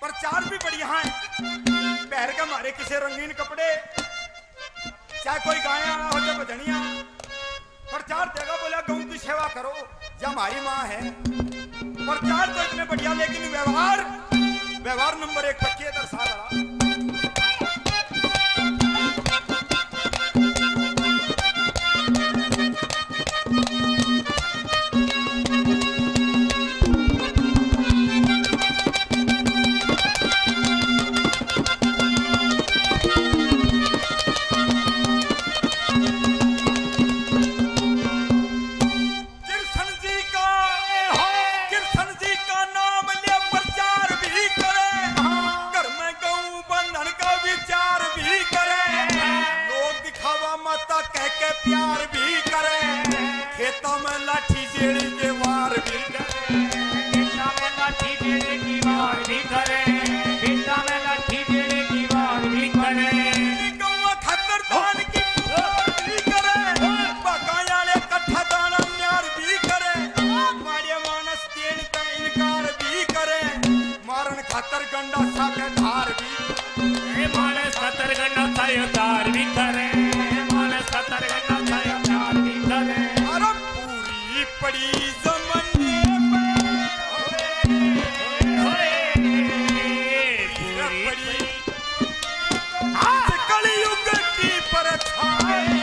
प्रचार भी बढ़िया है। पहर के मारे किसे रंगीन कपड़े, चाहे कोई गाया हो चाहे भजनिया, प्रचार देगा बोला गौ की सेवा करो या हमारी माँ है। प्रचार तो इतने बढ़िया, लेकिन व्यवहार नंबर 1 पक्के दर्शा रहा। प्यार भी करे, खेतों में लाठी जेड़ी के वार भी करे, खेतों में लाठी जेड़ी की वार भी करे, खेतों में लाठी जेड़ी की वार भी करे, गौवा खतर धान की भी करे, बकाया ले कट्ठा दाना न्यार भी करे, माड़िया मानस देन का इनकार भी करे, मारन खातर गंडा सा के धार भी, मानस खातर गंडा सा के धार भी करे, मानस खातर गंडा पड़ी जमने कलयुग की परछाई,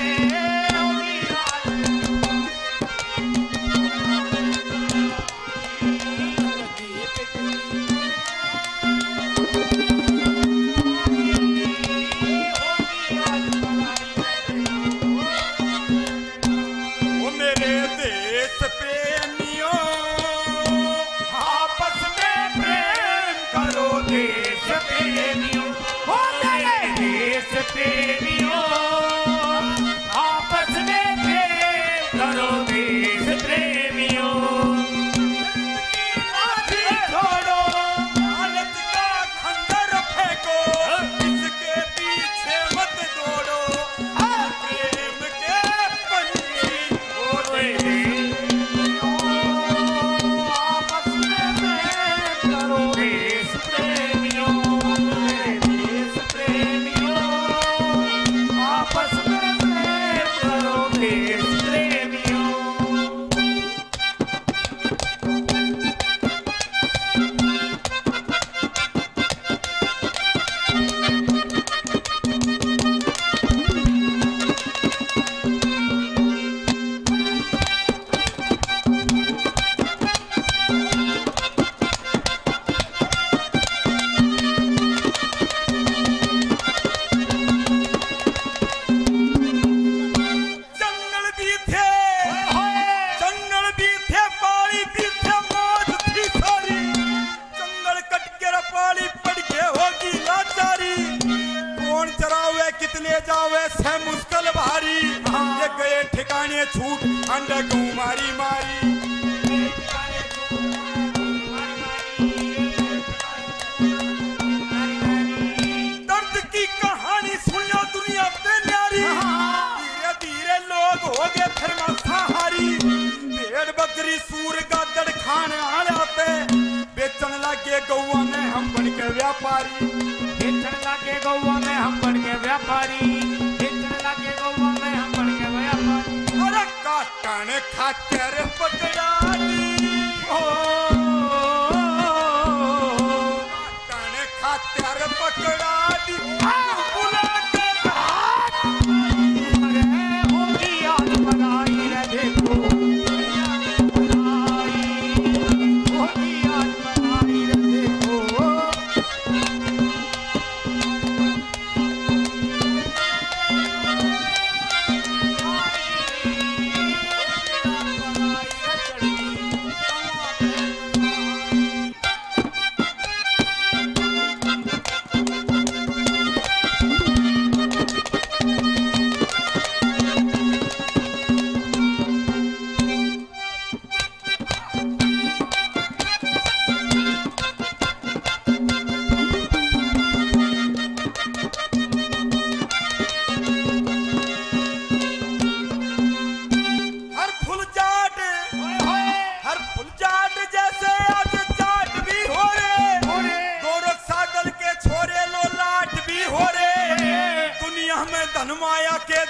मुश्किल भारी, ये गए ठिकाने छूट अंडा गऊ मारी मारी, दर्द की कहानी सुनियो दुनिया पे न्यारी, धीरे धीरे लोग हो गए फिर मांसाहारी, भेड़ बकरी सूर का दड़ खाने आते, बेचन लगे गौआ में हम बन के व्यापारी, बेचन लगे गौआ में हम बन के व्यापारी, काटन खातर पकड़ा दी, काटन खातर पकड़ा दी, बुला कर होगी याद बनाई रे देखो, होगी याद बनाई रे देखो,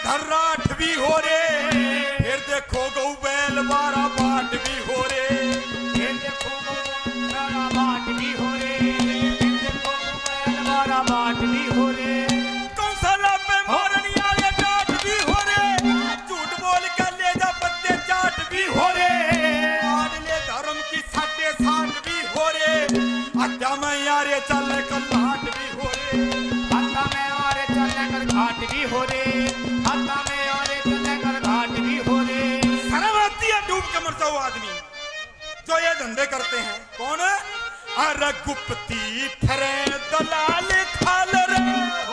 धर्राठ भी हो रे, फिर देखो गौ बैल बारा बाट भी हो रे, फिर देखो बारा बाट भी हो रे, फिर देखो बारा बाट भी हो रे, कौशला पे मारनी वाले डांट भी हो रे, झूठ बोल कर ले जा पत्ते चाट भी हो रे, आडले धर्म की साटे साठ भी हो रे, अच्छा मैं यारे चल कर लाट भी हो रे, हाथा में आरे चलने कर घाट भी हो रे, हाथा में आरे चलने कर घाट भी हो रे। शर्म है डूब के मर जाओ आदमी जो ये धंधे करते हैं। कौन? अरे गुप्ती ठरे दलाल खाल रे,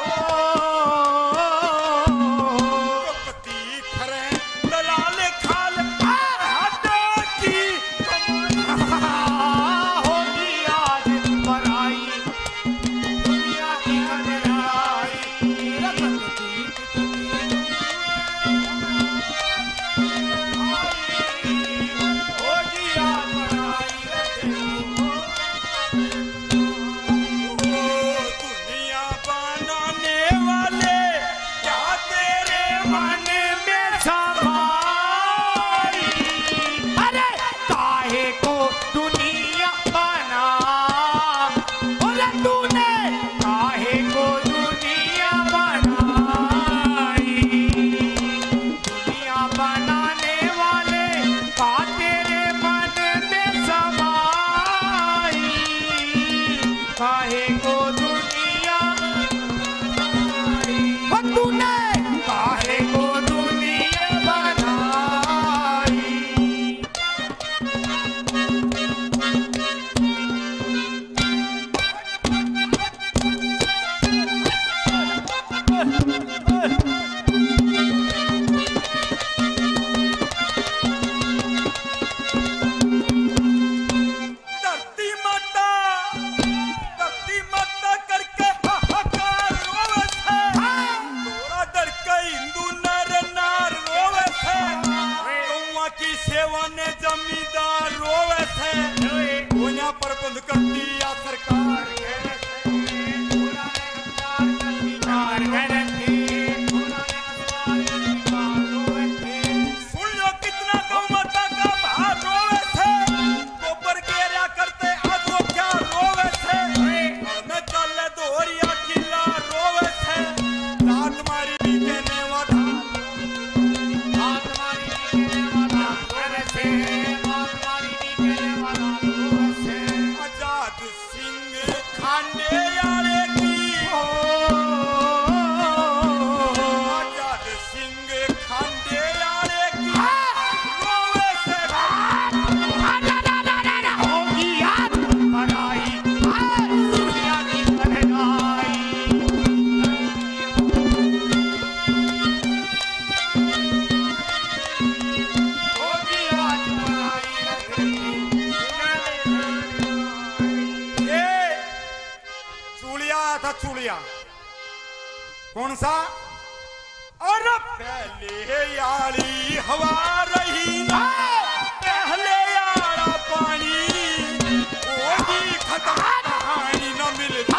गुप्ती ठरे दलाल खाल हटा की होगी आज पराई दुनिया की लड़ाई, होगी आज पराई, दुनिया बनाने वाले क्या तेरे मन में समाई। अरे काहे को दुनिया बना, अरे तूने काहे को दुनिया बनाई, दुनिया बनाने वाले का तेरे मन में समाई, काहे को दुनिया बनाई, तूने काहे को दुनिया बनाई। धरती माता करके हाहाकार रोवे है, तोरा डर के हिंदू नर नार रोवे है, गौवा की सेवा ने जमींदार रोवे है, कोन्या प्रबंध करती या सरकार सुन लो कितना गौ माता का भार रोवे है, गोबर गेरा करते आज वो क्या रोवे है, मैं चले दोहरिया किला रोवे है, रात मारी भी कहने वाला आजाद सिंह खांडे यारे की, आजाद सिंह खांडे यारे की रोवे से होगी आज पराई दुनिया की लड़ाई, होगी आज पराई। ये चूड़िया था चूड़िया कौन सा? और पहले यारी हवा रही ना, पहले यारा पानी, वो भी खत्म कहानी न मिलती